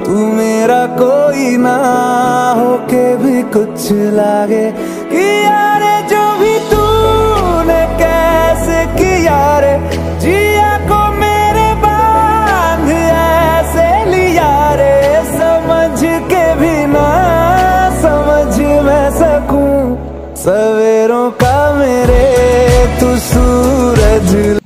तू मेरा कोई ना होके भी कुछ लागे कि यारे जो भी तूने कैसे किया रे, जिया को मेरे बांध ऐसे लिया रे, समझ के भी ना समझ मैं सकूं सवेरों का मेरे तू सूरज।